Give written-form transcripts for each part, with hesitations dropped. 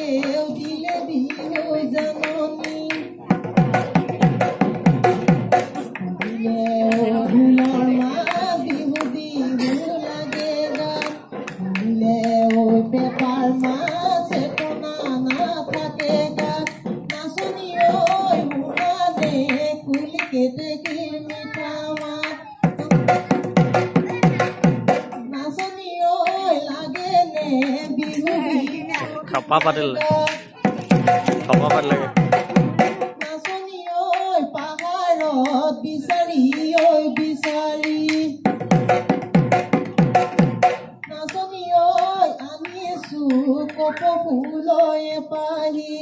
মাকেও দিলে বিহু জাননী ঢোলৰ মাত বিহু বিহু লাগে গাত পেপাৰ মাছ চেতনা নাথাকে গাত নাচনী ঐ শুনা দে কুলি কেতেকীৰ মিঠা মাত নাচনী ঐ লাগে নে বিহু খপা পাতিল লাগে নাচনী ঐ পাহাৰত বিচাৰি ঐ বিচাৰি নাচনী ঐ আনিছো কপ ফুলই পাহি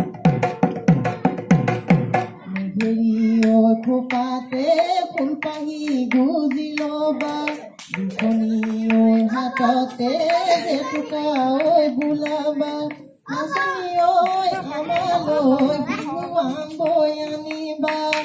মেঘেৰি ঐ খোপাতে ফুল পাহি গুজি লবা দুখনি ঐ হাততে জেতুকা ঐ বোলাবা নাচনী ঐ আমালৈ বিহুৱান বৈ আনিবা